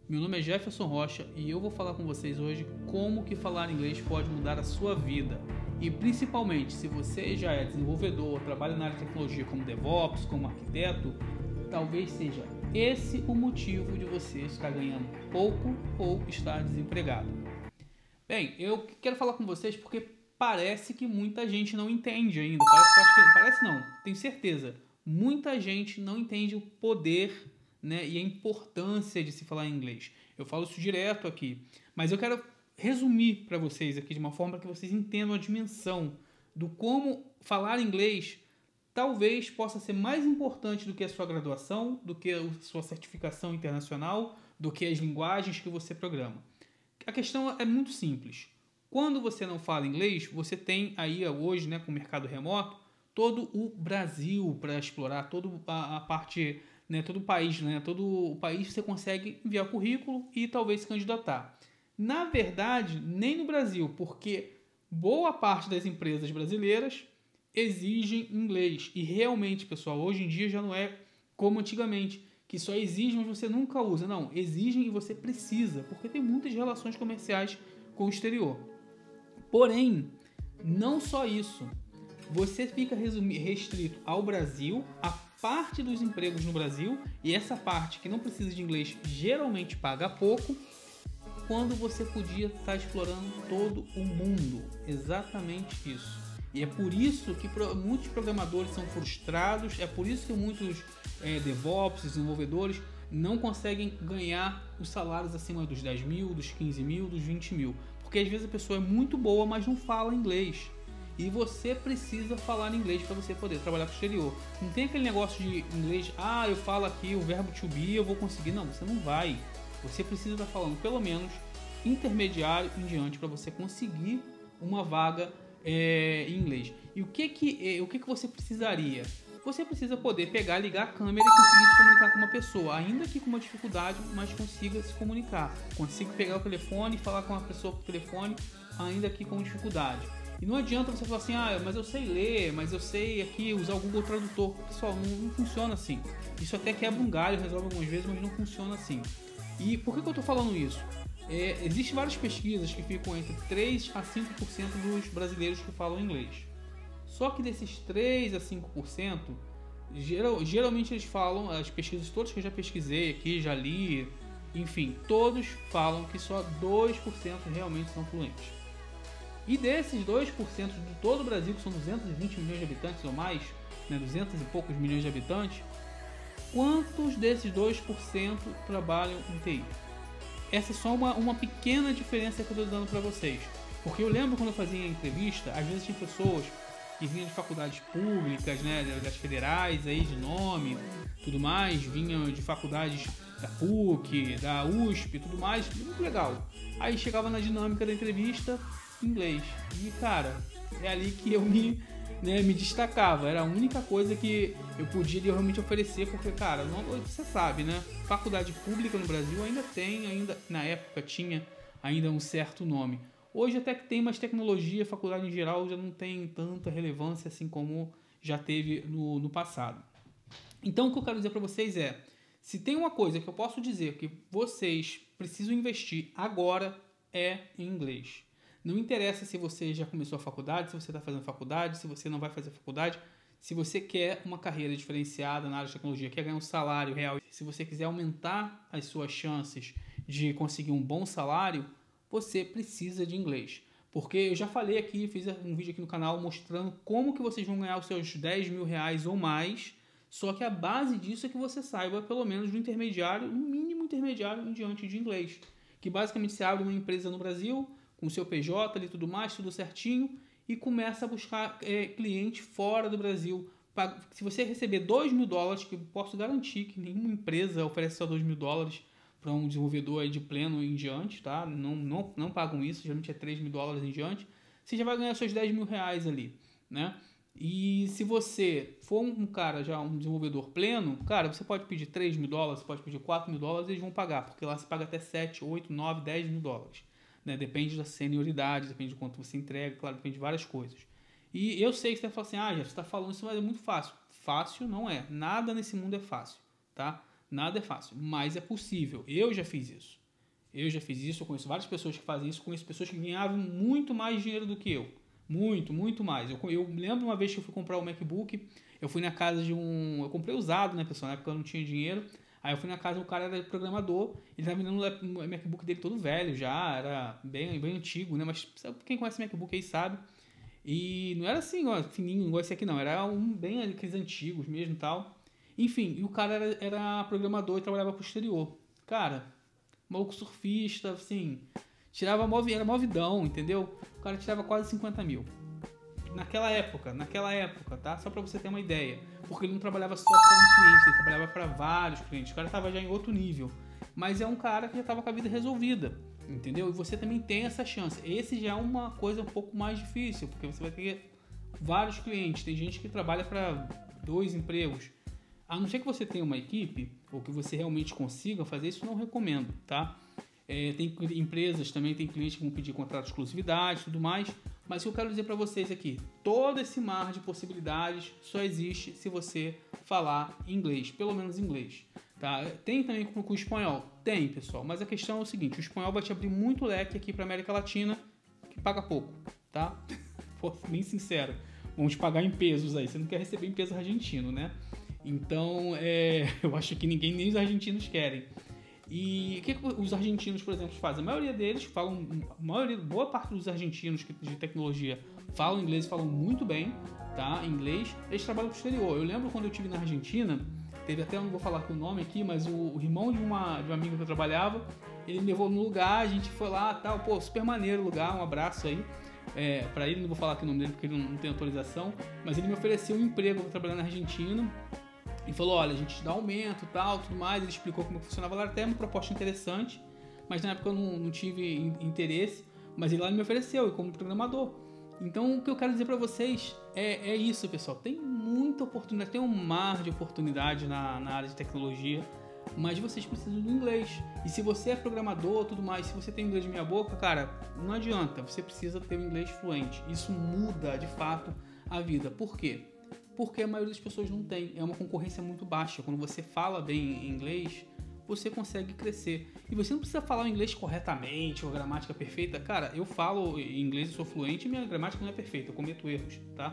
Meu nome é Jefferson Rocha e eu vou falar com vocês hoje como que falar inglês pode mudar a sua vida. E principalmente, se você já é desenvolvedor, trabalha na área de tecnologia como DevOps, como arquiteto, talvez seja esse o motivo de você estar ganhando pouco ou estar desempregado. Bem, eu quero falar com vocês porque parece que muita gente não entende ainda. Parece não, tenho certeza. Muita gente não entende o poder, né, e a importância de se falar inglês. Eu falo isso direto aqui, mas eu quero resumir para vocês aqui de uma forma que vocês entendam a dimensão do como falar inglês talvez possa ser mais importante do que a sua graduação, do que a sua certificação internacional, do que as linguagens que você programa. A questão é muito simples. Quando você não fala inglês, você tem aí hoje, né, com o mercado remoto, todo o Brasil para explorar, toda a parte, né, todo o país, né, todo o país você consegue enviar currículo e talvez se candidatar. Na verdade, nem no Brasil, porque boa parte das empresas brasileiras exigem inglês. E realmente, pessoal, hoje em dia já não é como antigamente, que só exigem, mas você nunca usa. Não, exigem e você precisa, porque tem muitas relações comerciais com o exterior. Porém, não só isso. Você fica restrito ao Brasil, a parte dos empregos no Brasil, e essa parte que não precisa de inglês geralmente paga pouco, quando você podia estar explorando todo o mundo. Exatamente isso. E é por isso que muitos programadores são frustrados, é por isso que muitos DevOps, desenvolvedores, não conseguem ganhar os salários acima dos 10 mil, dos 15 mil, dos 20 mil. Porque às vezes a pessoa é muito boa, mas não fala inglês. E você precisa falar inglês para você poder trabalhar para o exterior. Não tem aquele negócio de inglês, eu falo aqui o verbo to be, eu vou conseguir. Não, você não vai. Você precisa estar falando pelo menos intermediário em diante para você conseguir uma vaga em inglês. E o que você precisaria? Você precisa poder pegar, ligar a câmera e conseguir se comunicar com uma pessoa, ainda que com uma dificuldade, mas consiga se comunicar. Consiga pegar o telefone e falar com uma pessoa por telefone, ainda que com dificuldade. E não adianta você falar assim, mas eu sei ler, mas eu sei aqui usar o Google Tradutor. Pessoal, não funciona assim. Isso até quebra um galho, resolve algumas vezes, mas não funciona assim. E por que eu estou falando isso? Existem várias pesquisas que ficam entre 3 a 5% dos brasileiros que falam inglês. Só que desses 3 a 5%, geralmente eles falam, as pesquisas todas que eu já pesquisei aqui, já li, enfim, todos falam que só 2% realmente são fluentes. E desses 2% de todo o Brasil, que são 220 milhões de habitantes ou mais, né, 200 e poucos milhões de habitantes, quantos desses 2% trabalham em TI? Essa é só uma pequena diferença que eu estou dando para vocês. Porque eu lembro quando eu fazia a entrevista, às vezes tinha pessoas que vinham de faculdades públicas, né, das federais aí de nome, tudo mais, vinham de faculdades da PUC, da USP, tudo mais, muito legal. Aí chegava na dinâmica da entrevista, inglês. E cara, é ali que eu me destacava. Era a única coisa que eu podia realmente oferecer, porque, cara, você sabe, né? Faculdade pública no Brasil ainda na época tinha ainda um certo nome. Hoje até que tem mais tecnologia, faculdade em geral já não tem tanta relevância assim como já teve no passado. Então o que eu quero dizer para vocês se tem uma coisa que eu posso dizer que vocês precisam investir agora é em inglês. Não interessa se você já começou a faculdade, se você está fazendo faculdade, se você não vai fazer faculdade. Se você quer uma carreira diferenciada na área de tecnologia, quer ganhar um salário real, se você quiser aumentar as suas chances de conseguir um bom salário, você precisa de inglês. Porque eu já falei aqui, fiz um vídeo aqui no canal mostrando como que vocês vão ganhar os seus 10 mil reais ou mais, só que a base disso é que você saiba pelo menos do intermediário, no mínimo intermediário em diante de inglês. Que basicamente você abre uma empresa no Brasil, com o seu PJ e tudo mais, tudo certinho, e começa a buscar cliente fora do Brasil. Se você receber 2 mil dólares, que eu posso garantir que nenhuma empresa oferece só 2 mil dólares para um desenvolvedor de pleno em diante, tá? Não pagam isso, geralmente é 3 mil dólares em diante, você já vai ganhar seus 10 mil reais ali, né? E se você for um cara já, um desenvolvedor pleno, cara, você pode pedir 3 mil dólares, você pode pedir 4 mil dólares, eles vão pagar, porque lá você paga até 7, 8, 9, 10 mil dólares. Né? Depende da senioridade, depende de quanto você entrega, claro, depende de várias coisas. E eu sei que você vai falar assim, já você está falando isso, mas é muito fácil. Fácil não é. Nada nesse mundo é fácil, tá? Nada é fácil, mas é possível. Eu já fiz isso. Eu já fiz isso, eu conheço várias pessoas que fazem isso, conheço pessoas que ganhavam muito mais dinheiro do que eu. Muito, muito mais. Eu lembro uma vez que eu fui comprar um MacBook, eu fui na casa de um... Eu comprei usado, né, pessoal? Na época eu não tinha dinheiro. Aí eu fui na casa, o cara era programador, ele estava vendendo o MacBook dele todo velho já, era bem antigo, né? Mas quem conhece MacBook aí sabe. E não era assim, ó, fininho, igual esse aqui não, era um bem aqueles antigos mesmo e tal. Enfim, e o cara era programador e trabalhava pro exterior. Cara, maluco surfista, assim, era mó vidão, entendeu? O cara tirava quase 50 mil. Naquela época, tá? Só pra você ter uma ideia. Porque ele não trabalhava só para um cliente, ele trabalhava para vários clientes. O cara tava já em outro nível. Mas é um cara que já tava com a vida resolvida, entendeu? E você também tem essa chance. Esse já é uma coisa um pouco mais difícil, porque você vai ter vários clientes. Tem gente que trabalha para 2 empregos. A não ser que você tenha uma equipe, ou que você realmente consiga fazer isso, não recomendo, tá? Tem empresas também, tem clientes que vão pedir contrato de exclusividade e tudo mais. Mas o que eu quero dizer para vocês aqui, todo esse mar de possibilidades só existe se você falar inglês, pelo menos inglês. Tá? Tem também com o espanhol? Tem, pessoal, mas a questão é o seguinte, o espanhol vai te abrir muito leque aqui para América Latina, que paga pouco, tá? Pô, bem sincero, vamos te pagar em pesos aí, você não quer receber em peso argentino, né? Então, eu acho que ninguém, nem os argentinos querem. E o que os argentinos, por exemplo, fazem? A maioria deles falam, boa parte dos argentinos de tecnologia falam inglês, falam muito bem, tá? Inglês, eles trabalham pro exterior. Eu lembro quando eu estive na Argentina, teve até, eu não vou falar aqui o nome aqui, mas o irmão de um amigo que eu trabalhava, ele me levou no lugar, a gente foi lá, tal, pô, super maneiro o lugar, um abraço aí. Pra ele, não vou falar aqui o nome dele porque ele não tem autorização, mas ele me ofereceu um emprego para trabalhar na Argentina. E falou, olha, a gente te dá aumento e tal, tudo mais. Ele explicou como funcionava lá, até uma proposta interessante, mas na época eu não tive interesse, mas ele lá me ofereceu, e como programador. Então o que eu quero dizer para vocês é isso, pessoal. Tem muita oportunidade, tem um mar de oportunidade na área de tecnologia, mas vocês precisam do inglês. E se você é programador tudo mais, se você tem inglês de meia boca, cara, não adianta, você precisa ter o inglês fluente. Isso muda de fato a vida. Por quê? Porque a maioria das pessoas não tem. É uma concorrência muito baixa. Quando você fala bem inglês, você consegue crescer. E você não precisa falar o inglês corretamente, ou a gramática perfeita. Cara, eu falo inglês, eu sou fluente, e minha gramática não é perfeita. Eu cometo erros, tá?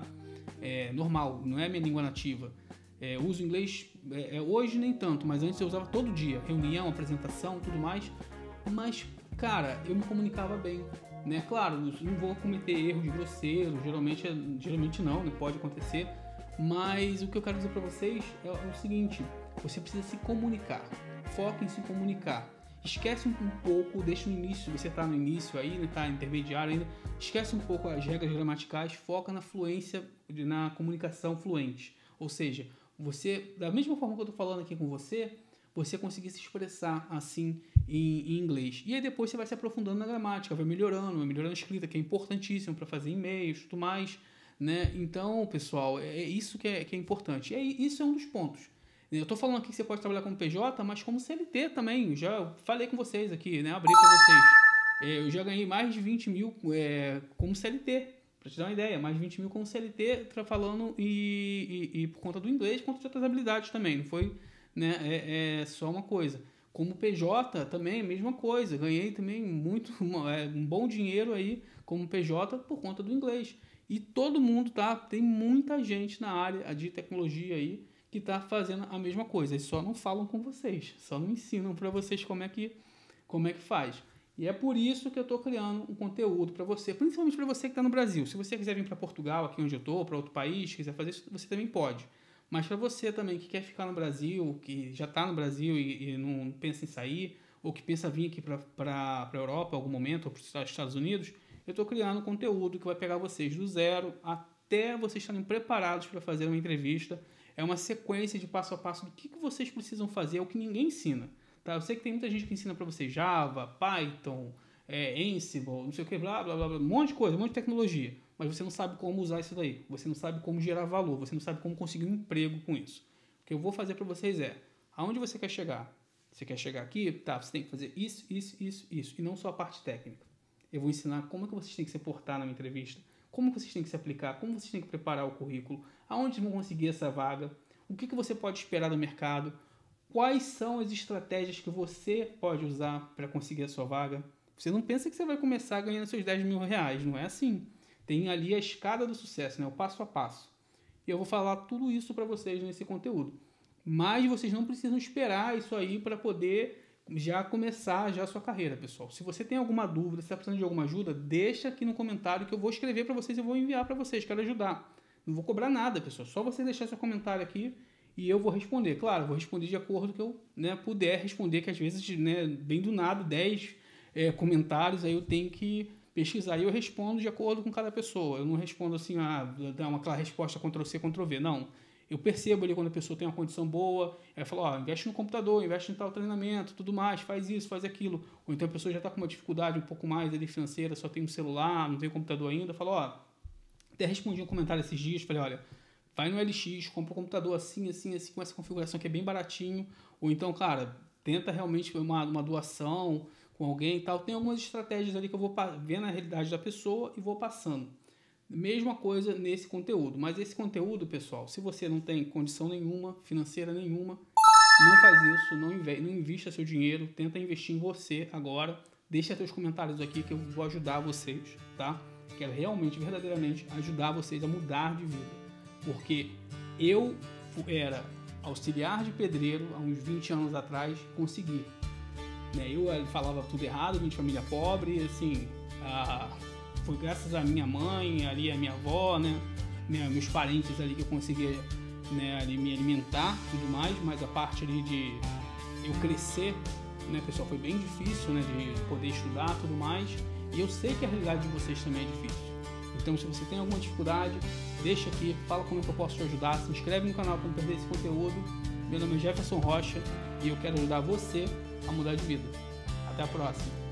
É normal, não é minha língua nativa. Eu uso inglês, hoje nem tanto, mas antes eu usava todo dia. Reunião, apresentação, tudo mais. Mas, cara, eu me comunicava bem. Né? Claro, não vou cometer erros grosseiros, geralmente não pode acontecer. Mas o que eu quero dizer para vocês é o seguinte, você precisa se comunicar, foca em se comunicar, esquece um pouco, deixa no início, você está no início aí, está intermediário ainda, esquece um pouco as regras gramaticais, foca na fluência, na comunicação fluente, ou seja, você, da mesma forma que eu estou falando aqui com você conseguir se expressar assim em inglês, e aí depois você vai se aprofundando na gramática, vai melhorando a escrita, que é importantíssimo para fazer e-mails e tudo mais. Né? Então, pessoal, é isso que é importante. Isso é um dos pontos. Eu estou falando aqui que você pode trabalhar como PJ, mas como CLT também. Eu já falei com vocês aqui, né? Abri para vocês. Eu já ganhei mais de 20 mil como CLT. Para te dar uma ideia, mais de 20 mil como CLT, falando e por conta do inglês, por conta de outras habilidades também. Não foi, né? Só uma coisa. Como PJ também, mesma coisa. Ganhei também um bom dinheiro aí como PJ por conta do inglês. E todo mundo, tá? Tem muita gente na área de tecnologia aí que tá fazendo a mesma coisa. Eles só não falam com vocês, só não ensinam para vocês como é que faz. E é por isso que eu tô criando um conteúdo para você, principalmente para você que tá no Brasil. Se você quiser vir para Portugal, aqui onde eu tô, para outro país, quiser fazer isso, você também pode. Mas para você também que quer ficar no Brasil, que já tá no Brasil e não pensa em sair, ou que pensa vir aqui para a Europa em algum momento, ou para os Estados Unidos, eu estou criando conteúdo que vai pegar vocês do zero até vocês estarem preparados para fazer uma entrevista. É uma sequência de passo a passo do que vocês precisam fazer, é o que ninguém ensina. Tá? Eu sei que tem muita gente que ensina para vocês Java, Python, Ansible, não sei o que, blá, blá, blá, blá, um monte de coisa, um monte de tecnologia. Mas você não sabe como usar isso daí. Você não sabe como gerar valor, você não sabe como conseguir um emprego com isso. O que eu vou fazer para vocês aonde você quer chegar? Você quer chegar aqui? Tá, você tem que fazer isso, e não só a parte técnica. Eu vou ensinar como é que vocês têm que se portar na minha entrevista, como que vocês têm que se aplicar, como vocês têm que preparar o currículo, aonde vão conseguir essa vaga, o que você pode esperar do mercado, quais são as estratégias que você pode usar para conseguir a sua vaga. Você não pensa que você vai começar ganhando seus 10 mil reais, não é assim. Tem ali a escada do sucesso, né? O passo a passo. E eu vou falar tudo isso para vocês nesse conteúdo. Mas vocês não precisam esperar isso aí para poder já começar já a sua carreira, pessoal. Se você tem alguma dúvida, se está precisando de alguma ajuda, deixa aqui no comentário que eu vou escrever para vocês e vou enviar para vocês. Quero ajudar. Não vou cobrar nada, pessoal. Só você deixar seu comentário aqui e eu vou responder. Claro, eu vou responder de acordo que eu puder responder, que às vezes bem do nada, 10 comentários, aí eu tenho que pesquisar. E eu respondo de acordo com cada pessoa. Eu não respondo assim, dar aquela resposta Ctrl+C, Ctrl+V. Não. Eu percebo ali quando a pessoa tem uma condição boa, ela fala, investe no computador, investe em tal treinamento, tudo mais, faz isso, faz aquilo. Ou então a pessoa já está com uma dificuldade um pouco mais ali financeira, só tem um celular, não tem um computador ainda, fala, até respondi um comentário esses dias, falei, olha, vai no LX, compra um computador assim, assim, assim, com essa configuração que é bem baratinho. Ou então, cara, tenta realmente uma doação com alguém e tal. Tem algumas estratégias ali que eu vou ver na realidade da pessoa e vou passando. Mesma coisa nesse conteúdo. Mas esse conteúdo, pessoal, se você não tem condição nenhuma, financeira nenhuma, não faz isso, não invista seu dinheiro, tenta investir em você agora. Deixa seus comentários aqui que eu vou ajudar vocês, tá? Quero realmente, verdadeiramente ajudar vocês a mudar de vida. Porque eu era auxiliar de pedreiro há uns 20 anos atrás, consegui. Eu falava tudo errado, vim de família pobre, assim, foi graças à minha mãe, ali a minha avó, meus parentes ali que eu conseguia ali me alimentar e tudo mais, mas a parte ali de eu crescer, pessoal, foi bem difícil, de poder estudar e tudo mais, e eu sei que a realidade de vocês também é difícil. Então, se você tem alguma dificuldade, deixa aqui, fala como é que eu posso te ajudar, se inscreve no canal para não perder esse conteúdo. Meu nome é Jefferson Rocha e eu quero ajudar você a mudar de vida. Até a próxima!